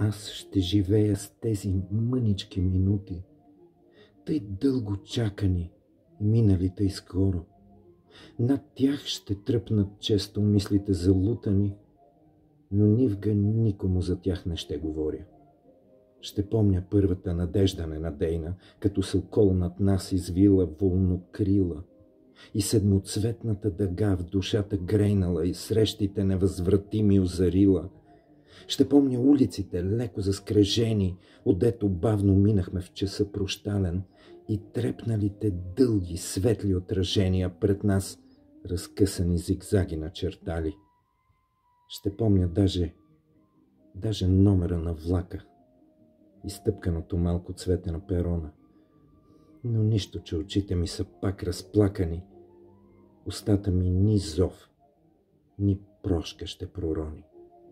аз ще живея с тези мънички минути, тъй дълго чакани, минали тъй скоро. Над тях ще тръпнат често мислите залутани, но нивга никому за тях не ще говоря. Ще помня първата надежда ненадейна, като се окол над нас извила волнокрила, и седмоцветната дъга в душата грейнала и срещите невъзвратими озарила. Ще помня улиците, леко заскрежени, отдето бавно минахме в часа прощален, и трепналите дълги светли отражения пред нас, разкъсани зигзаги начертали. Ще помня даже номера на влака, изтъпканото малко цвете на перона. Но нищо, че очите ми са пак разплакани, устата ми ни зов, ни прошка ще пророни.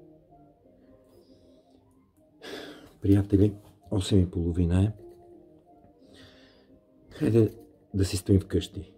Приятели, 8:30 е. Хайде да си стоим вкъщи.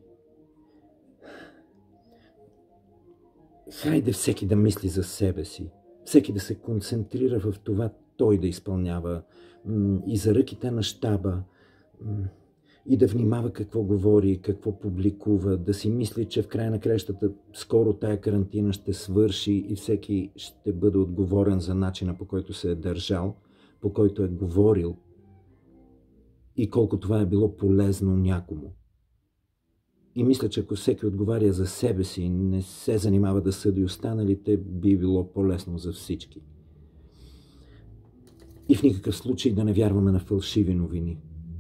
Хайде всеки да мисли за себе си, всеки да се концентрира в това той да изпълнява, и за ръките на щаба, и да внимава какво говори, какво публикува, да си мисли, че в края на краищата скоро тая карантина ще свърши и всеки ще бъде отговорен за начина, по който се е държал, по който е говорил и колко това е било полезно някому. И мисля, че ако всеки отговаря за себе си и не се занимава да съди останалите, би било по-лесно за всички. И в никакъв случай да не вярваме на фалшиви новини.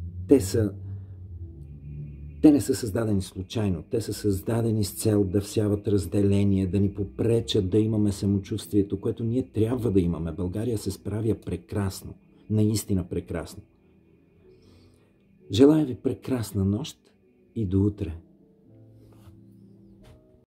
Те не са създадени случайно. Те са създадени с цел да всяват разделение, да ни попречат да имаме самочувствието, което ние трябва да имаме. България се справя прекрасно. Наистина прекрасно. Желая ви прекрасна нощ и до утре.